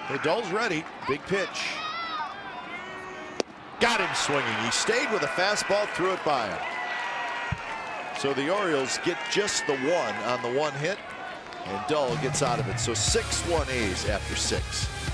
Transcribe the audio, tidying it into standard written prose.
Dull's ready. Big pitch. Got him swinging. He stayed with a fastball, threw it by him. So the Orioles get just the one on the one hit, and Dull gets out of it. So 6-1 A's after 6.